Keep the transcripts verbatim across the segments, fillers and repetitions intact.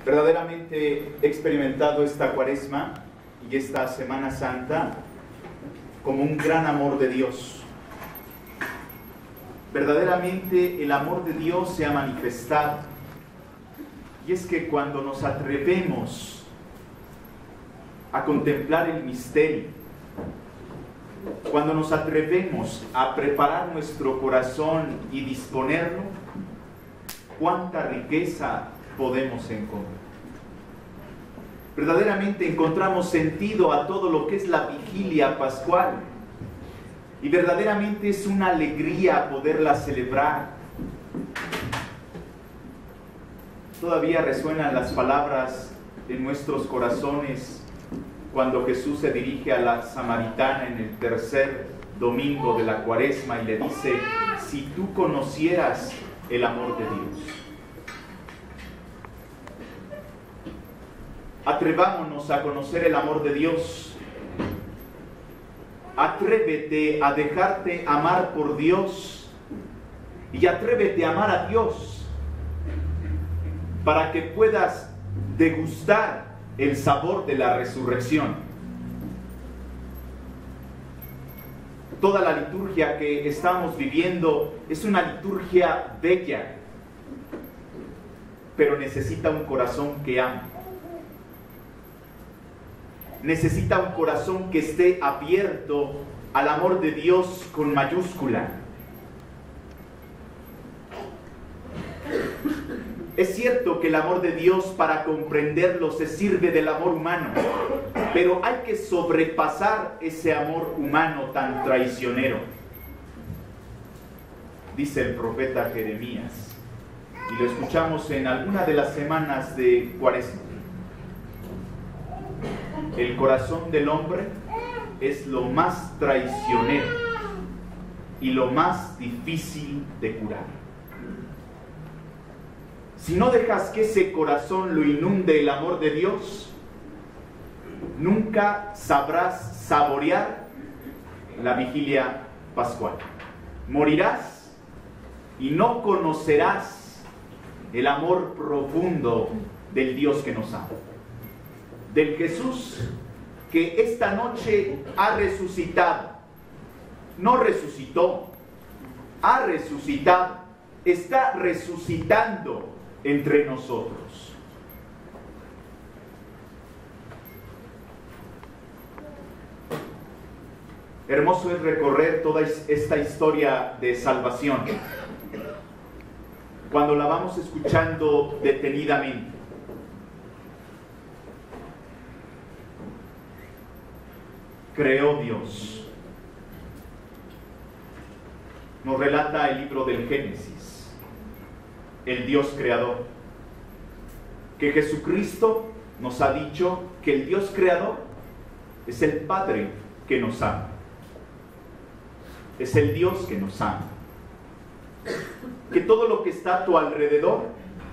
Verdaderamente he experimentado esta Cuaresma y esta Semana Santa como un gran amor de Dios. Verdaderamente el amor de Dios se ha manifestado. Y es que cuando nos atrevemos a contemplar el misterio, cuando nos atrevemos a preparar nuestro corazón y disponerlo, cuánta riqueza podemos encontrar. Verdaderamente encontramos sentido a todo lo que es la vigilia pascual. Y verdaderamente es una alegría poderla celebrar. Todavía resuenan las palabras en nuestros corazones cuando Jesús se dirige a la samaritana en el tercer domingo de la Cuaresma y le dice: si tú conocieras el amor de Dios. Atrevámonos a conocer el amor de Dios. Atrévete a dejarte amar por Dios y atrévete a amar a Dios para que puedas degustar el sabor de la resurrección. Toda la liturgia que estamos viviendo es una liturgia bella, pero necesita un corazón que ame. Necesita un corazón que esté abierto al amor de Dios con mayúscula. Es cierto que el amor de Dios, para comprenderlo, se sirve del amor humano, pero hay que sobrepasar ese amor humano tan traicionero. Dice el profeta Jeremías, y lo escuchamos en alguna de las semanas de Cuaresma: el corazón del hombre es lo más traicionero y lo más difícil de curar. Si no dejas que ese corazón lo inunde el amor de Dios, nunca sabrás saborear la vigilia pascual. Morirás y no conocerás el amor profundo del Dios que nos ama. Del Jesús que esta noche ha resucitado. No resucitó, ha resucitado, está resucitando entre nosotros. Hermoso es recorrer toda esta historia de salvación cuando la vamos escuchando detenidamente. Creó Dios. Nos relata el libro del Génesis, el Dios creador, que Jesucristo nos ha dicho que el Dios creador es el Padre que nos ama. Es el Dios que nos ama. Que todo lo que está a tu alrededor,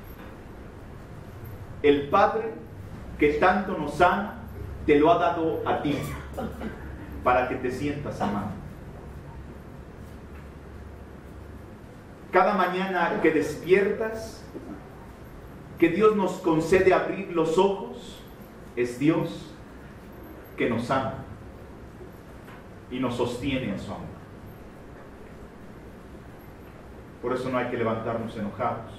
el Padre que tanto nos ama, te lo ha dado a ti, para que te sientas amado. Cada mañana que despiertas, que Dios nos concede abrir los ojos, es Dios que nos ama y nos sostiene en su amor. Por eso no hay que levantarnos enojados.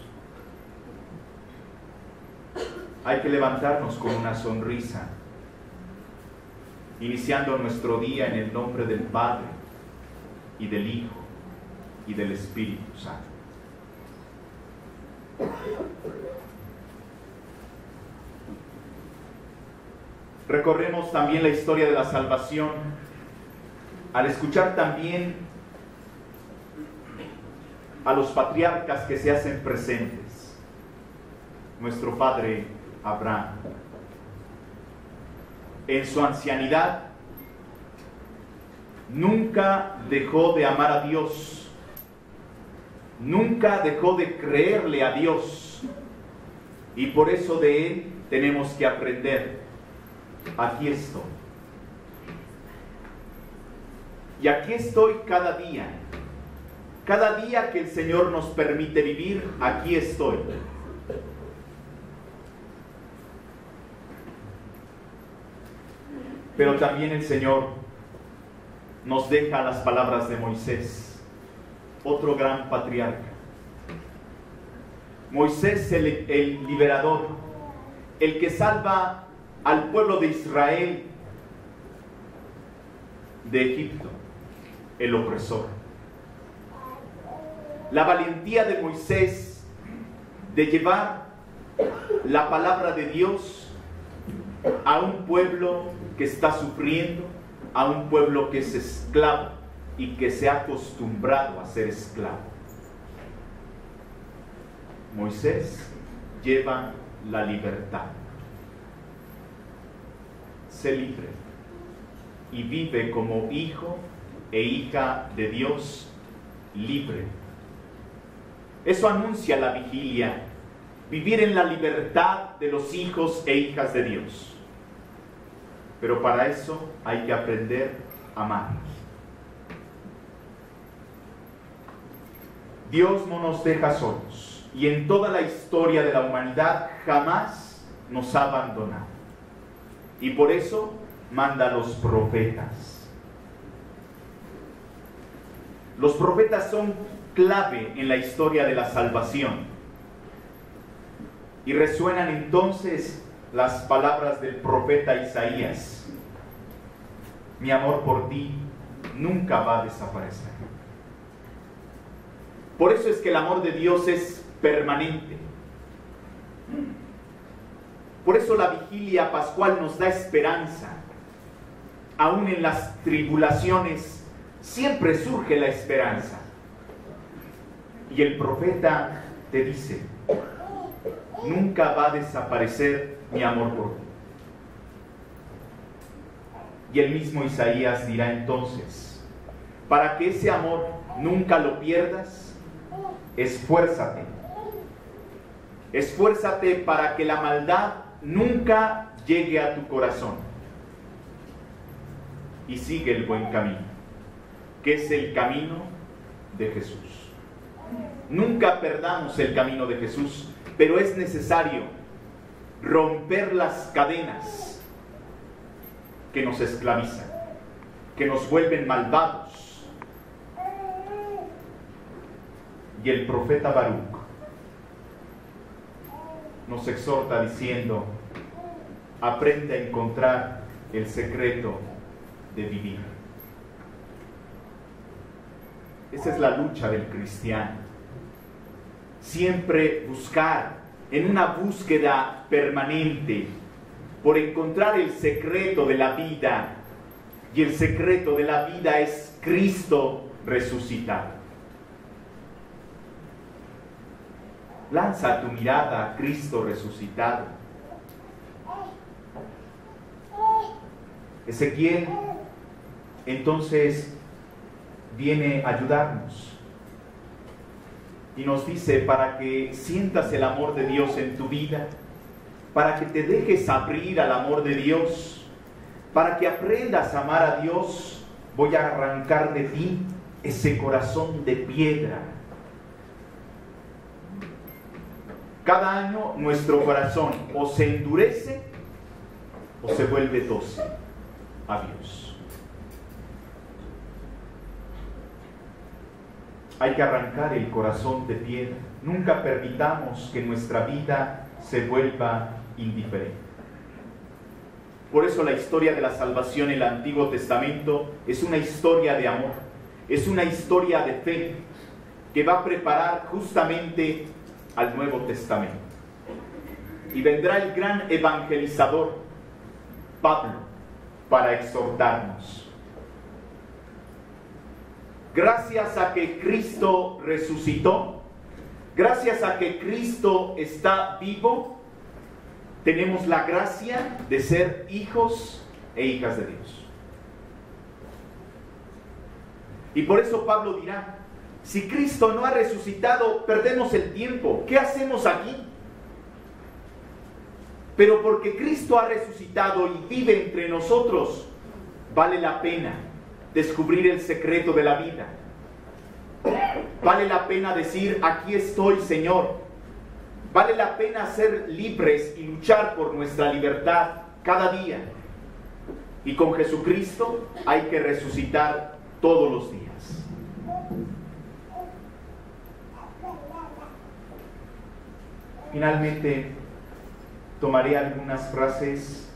Hay que levantarnos con una sonrisa, iniciando nuestro día en el nombre del Padre y del Hijo y del Espíritu Santo. Recorremos también la historia de la salvación al escuchar también a los patriarcas que se hacen presentes. Nuestro padre Abraham, en su ancianidad, nunca dejó de amar a Dios, nunca dejó de creerle a Dios, y por eso de él tenemos que aprender. Aquí estoy. Y aquí estoy cada día. Cada día que el Señor nos permite vivir, aquí estoy. Pero también el Señor nos deja las palabras de Moisés, otro gran patriarca. Moisés, el, el liberador, el que salva al pueblo de Israel de Egipto, el opresor. La valentía de Moisés de llevar la palabra de Dios a un pueblo que está sufriendo, a un pueblo que es esclavo y que se ha acostumbrado a ser esclavo. Moisés lleva la libertad. Sé libre y vive como hijo e hija de Dios libre. Eso anuncia la vigilia, vivir en la libertad de los hijos e hijas de Dios. Pero para eso hay que aprender a amar. Dios no nos deja solos y en toda la historia de la humanidad jamás nos ha abandonado. Y por eso manda a los profetas. Los profetas son clave en la historia de la salvación. Y resuenan entonces las palabras del profeta Isaías: mi amor por ti nunca va a desaparecer. Por eso es que el amor de Dios es permanente. Por eso la vigilia pascual nos da esperanza. Aún en las tribulaciones siempre surge la esperanza. Y el profeta te dice: nunca va a desaparecer mi amor por ti. Y el mismo Isaías dirá entonces: para que ese amor nunca lo pierdas, esfuérzate. Esfuérzate para que la maldad nunca llegue a tu corazón. Y sigue el buen camino, que es el camino de Jesús. Nunca perdamos el camino de Jesús, pero es necesario romper las cadenas que nos esclavizan, que nos vuelven malvados. Y el profeta Baruch nos exhorta diciendo: aprende a encontrar el secreto de vivir. Esa es la lucha del cristiano. Siempre buscar, en una búsqueda permanente, por encontrar el secreto de la vida. Y el secreto de la vida es Cristo resucitado. Lanza tu mirada a Cristo resucitado. Ezequiel entonces viene a ayudarnos y nos dice: para que sientas el amor de Dios en tu vida, para que te dejes abrir al amor de Dios, para que aprendas a amar a Dios, voy a arrancar de ti ese corazón de piedra. Cada año nuestro corazón o se endurece o se vuelve dócil a Dios. Hay que arrancar el corazón de piedra. Nunca permitamos que nuestra vida se vuelva indiferente. Por eso la historia de la salvación en el Antiguo Testamento es una historia de amor, es una historia de fe que va a preparar justamente al Nuevo Testamento. Y vendrá el gran evangelizador, Pablo, para exhortarnos. Gracias a que Cristo resucitó, gracias a que Cristo está vivo, tenemos la gracia de ser hijos e hijas de Dios. Y por eso Pablo dirá: si Cristo no ha resucitado, perdemos el tiempo. ¿Qué hacemos aquí? Pero porque Cristo ha resucitado y vive entre nosotros, vale la pena descubrir el secreto de la vida. Vale la pena decir: aquí estoy, Señor. Vale la pena ser libres y luchar por nuestra libertad cada día. Y con Jesucristo hay que resucitar todos los días. Finalmente, tomaré algunas frases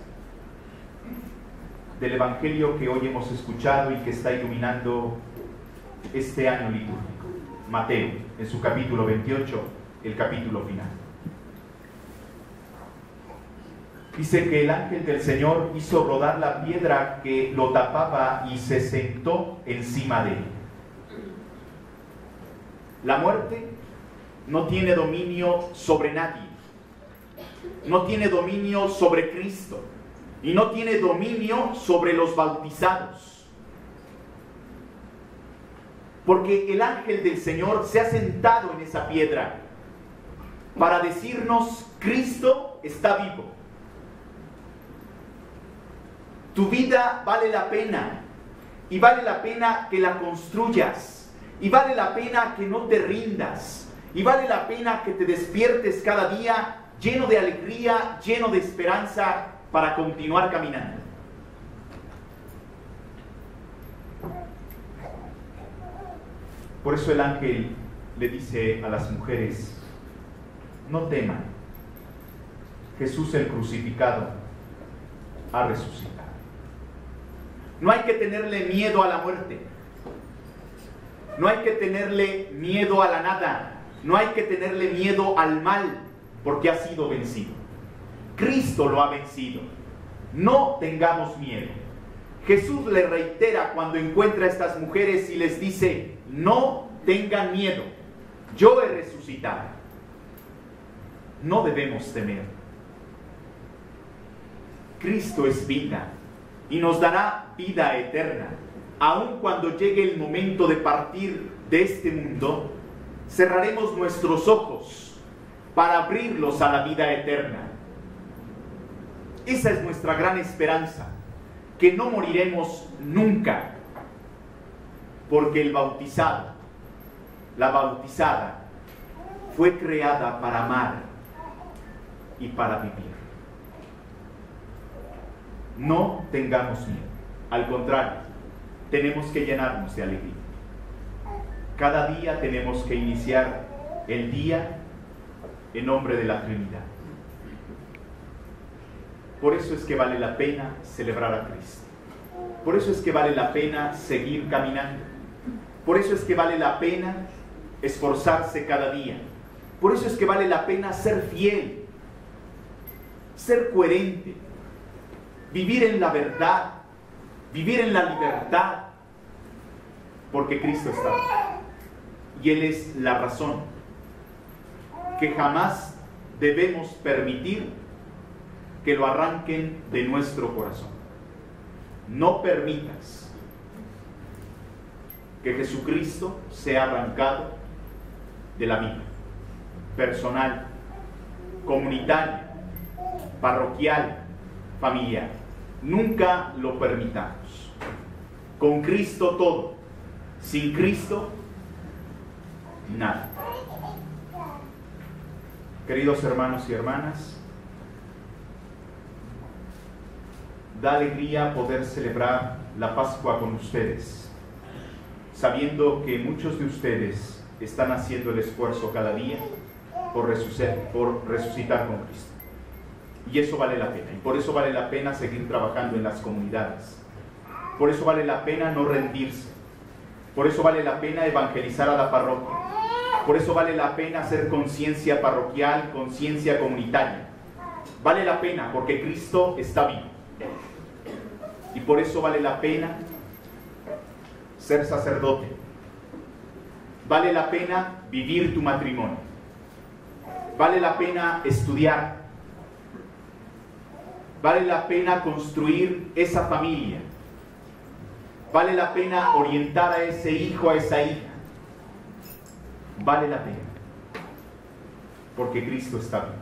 del Evangelio que hoy hemos escuchado y que está iluminando este año litúrgico. Mateo, en su capítulo veintiocho, el capítulo final. Dice que el ángel del Señor hizo rodar la piedra que lo tapaba y se sentó encima de él. La muerte no tiene dominio sobre nadie, no tiene dominio sobre Cristo y no tiene dominio sobre los bautizados. Porque el ángel del Señor se ha sentado en esa piedra para decirnos: Cristo está vivo. Tu vida vale la pena, y vale la pena que la construyas, y vale la pena que no te rindas, y vale la pena que te despiertes cada día lleno de alegría, lleno de esperanza para continuar caminando. Por eso el ángel le dice a las mujeres: no teman, Jesús el crucificado ha resucitado. No hay que tenerle miedo a la muerte, no hay que tenerle miedo a la nada, no hay que tenerle miedo al mal, porque ha sido vencido. Cristo lo ha vencido. No tengamos miedo. Jesús le reitera cuando encuentra a estas mujeres y les dice: no tengan miedo, yo he resucitado. No debemos temer. Cristo es vida y nos dará vida eterna. Aun cuando llegue el momento de partir de este mundo, cerraremos nuestros ojos para abrirlos a la vida eterna. Esa es nuestra gran esperanza, que no moriremos nunca, porque el bautizado, la bautizada, fue creada para amar y para vivir. No tengamos miedo, al contrario, tenemos que llenarnos de alegría. Cada día tenemos que iniciar el día en nombre de la Trinidad. Por eso es que vale la pena celebrar a Cristo. Por eso es que vale la pena seguir caminando. Por eso es que vale la pena esforzarse cada día. Por eso es que vale la pena ser fiel, ser coherente, vivir en la verdad, vivir en la libertad, porque Cristo está vivo. Y Él es la razón que jamás debemos permitir que lo arranquen de nuestro corazón. No permitas que Jesucristo sea arrancado de la vida personal, comunitaria, parroquial, familiar. Nunca lo permitamos. Con Cristo todo, sin Cristo nada. Queridos hermanos y hermanas, da alegría poder celebrar la Pascua con ustedes, sabiendo que muchos de ustedes están haciendo el esfuerzo cada día por resucitar, por resucitar con Cristo. Y eso vale la pena, y por eso vale la pena seguir trabajando en las comunidades. Por eso vale la pena no rendirse. Por eso vale la pena evangelizar a la parroquia. Por eso vale la pena hacer conciencia parroquial, conciencia comunitaria. Vale la pena porque Cristo está vivo. Y por eso vale la pena ser sacerdote. Vale la pena vivir tu matrimonio. Vale la pena estudiar. Vale la pena construir esa familia. Vale la pena orientar a ese hijo, a esa hija. Vale la pena. Porque Cristo está vivo.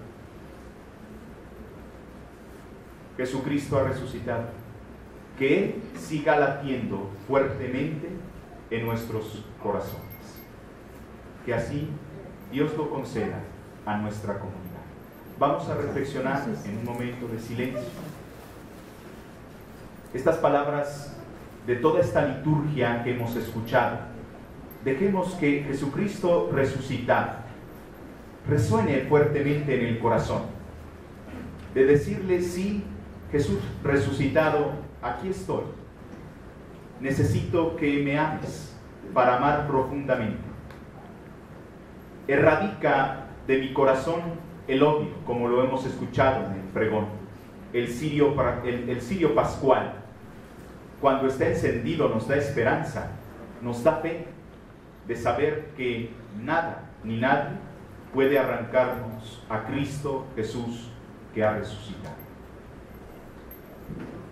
Jesucristo ha resucitado. Que Él siga latiendo fuertemente en nuestros corazones. Que así Dios lo conceda a nuestra comunidad. Vamos a reflexionar en un momento de silencio. estas palabras de toda esta liturgia que hemos escuchado, dejemos que Jesucristo resucitado resuene fuertemente en el corazón, de decirle: sí, Jesús resucitado, aquí estoy. Necesito que me ames para amar profundamente. Erradica de mi corazón el odio, como lo hemos escuchado en el pregón, el cirio, el, el cirio pascual. Cuando está encendido nos da esperanza, nos da fe de saber que nada ni nadie puede arrancarnos a Cristo Jesús que ha resucitado.